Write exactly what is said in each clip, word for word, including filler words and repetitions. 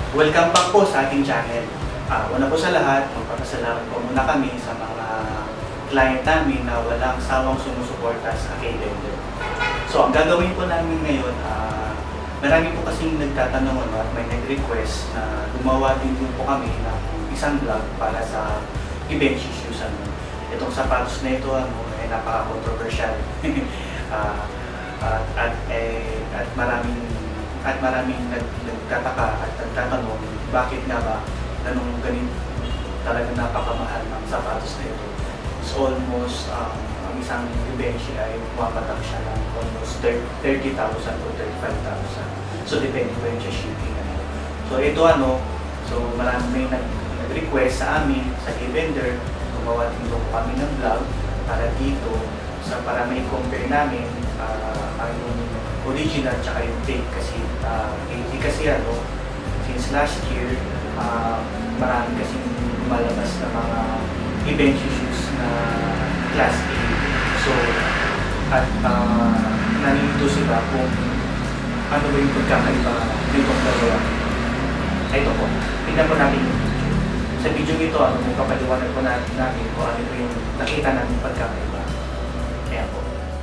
Welcome back po sa ating channel. Uh, una po sa lahat, magpapasalamat po muna kami sa mga client namin na walang sawang sumusuporta sa K-Vendor. So, ang gagawin po namin ngayon, uh, marami po kasing nagtatanong ano, at may nag-request na gumawa din po kami ng isang vlog para sa Givenchy shoes. Ano. Itong sapatos na ito ano, ay napaka-controversial. uh, at, at, eh, at maraming at maraming nag, nagtataka at nagtatanong bakit nga ba ganun ganito talaga napakamahal ng sapatos na ito. So almost um, ang isang Givenchy ay pumapatak siya ng almost thirty thousand to thirty-five thousand. So depende po yung shipping. Ano. So ito ano, so marami may nag-request sa amin sa K-Vendor, gumawa din po kami ng vlog para dito sa para may compare namin uh, ang original tsaka yung fake kasi uh, hindi kasi ano since last year uh, marami kasing lumalabas na mga Givenchy shoes na class A. So at uh, nanito sila kung ano ba yung pagkakaiba nitong dalawa. Ito po, tignan po natin yung video. Sa video ito, ano, kung kapaliwanag po natin, natin kung ano po yung nakita natin pagkakaiba. Kaya po.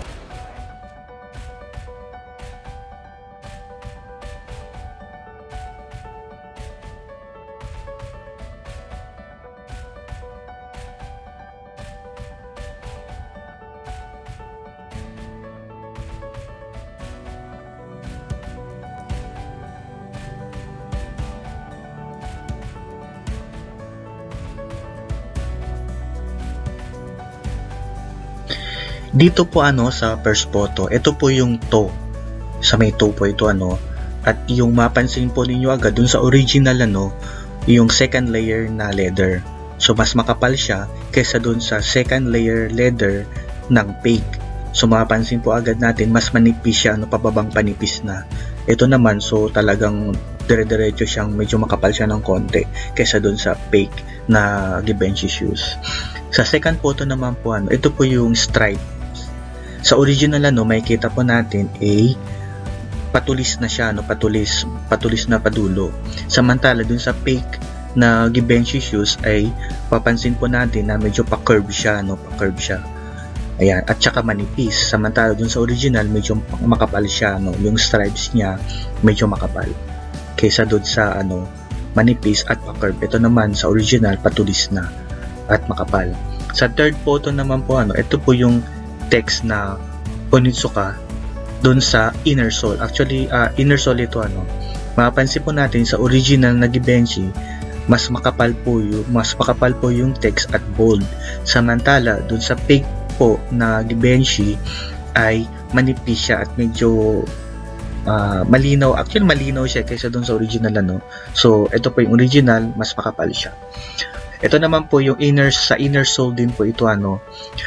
Dito po ano sa first photo, ito po yung toe. Sa may toe po ito ano. At yung mapansin po ninyo agad dun sa original ano, yung second layer na leather. So mas makapal siya kaysa dun sa second layer leather ng fake. So mapapansin po agad natin mas manipis siya, ano, pababang panipis na. Ito naman so talagang dire-diretso siyang medyo makapal siya ng konti kaysa dun sa fake na Givenchy shoes. Sa second photo naman po ano, ito po yung stripe. Sa original ano, makikita po natin ay patulis na siya, no, patulis, patulis na padulo. Samantala dun sa fake na Givenchy shoes ay papansin po natin na medyo pa-curve siya, no, pa-curve siya. Ayan, at saka manipis. Samantala dun sa original medyo makapal siya, no, yung stripes niya medyo makapal. Kaysa dun sa ano, manipis at pa-curve. Ito naman sa original patulis na at makapal. Sa third photo naman po ano, ito po yung text na Onitsuka doon sa inner sole. Actually, uh, inner sole ito ano. Mapapansin po natin sa original na Givenchy, mas makapal po yung mas makapal po yung text at bold. Samantala, doon sa fake po na Givenchy ay manipis siya at medyo uh, malinaw. Actually, malinaw siya kaysa doon sa original ano. So, ito po yung original, mas makapal siya. Ito naman po yung inner sa inner sole din po ito ano.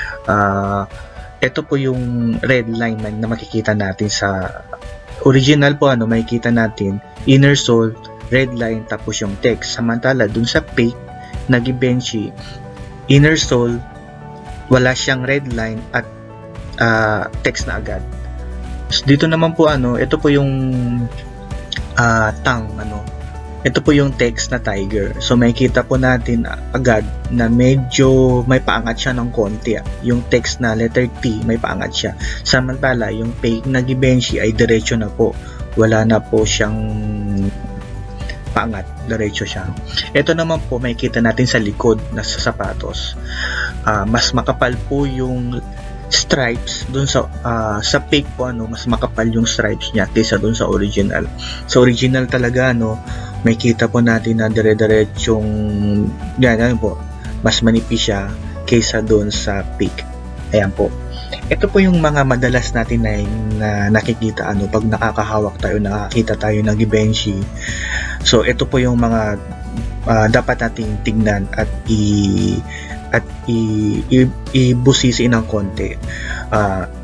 Ah uh, Ito po yung red line na makikita natin sa original po ano, makikita natin inner sole, red line, tapos yung text. Samantala dun sa fake na Givenchy, inner sole, wala siyang red line at uh, text na agad. So, dito naman po ano, ito po yung uh, tongue ano. Ito po yung text na tiger. So makikita po natin agad na medyo may paangat siya ng konti. Yung text na letter T may paangat siya. Samantala yung fake na Givenchy ay diretso na po. Wala na po siyang paangat. Diretso siya. Ito naman po makikita natin sa likod na sa sapatos. Uh, mas makapal po yung stripes dun sa uh, sa fake po ano, mas makapal yung stripes niya kaysa dun sa original. Sa original talaga ano, may kita po natin na dire-diretsong yan, ano po, mas manipis siya kaysa doon sa fake. Ayan po. Ito po yung mga madalas natin na, na nakikita ano pag nakakahawak tayo, nakakita tayo ng Givenchy. So ito po yung mga uh, dapat nating tignan at i at i, i, ibusisi ng konti. Uh,